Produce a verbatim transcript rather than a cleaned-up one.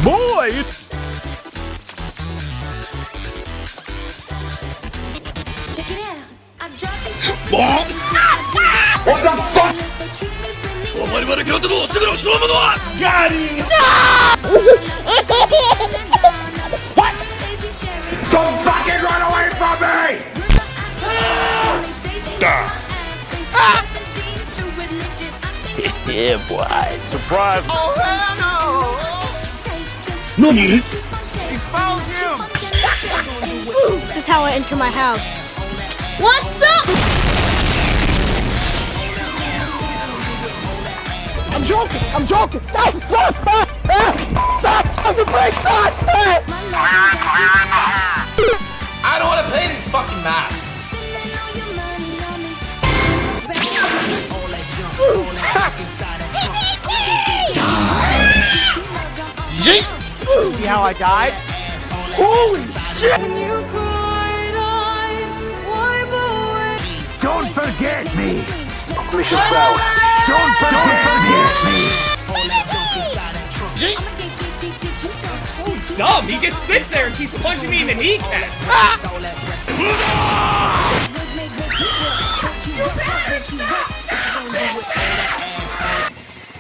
boy! Check it out. I dropped it. What the fuck? Got him! What? Don't fucking run away from me! Yeah, boy. Surprise! Oh, hell no! Nani? Expose him! This is how I enter my house. What's up? I'm joking! I'm joking! Stop! Stop! Stop! Ah! Stop! Stop the brake! Stop! Ah! I don't want to play this fucking map. Yeet! See how I died? Holy shit! Don't forget me! Mission failed. Don't forget me! Dumb, he just sits there and keeps punching me in the kneecap. Ah!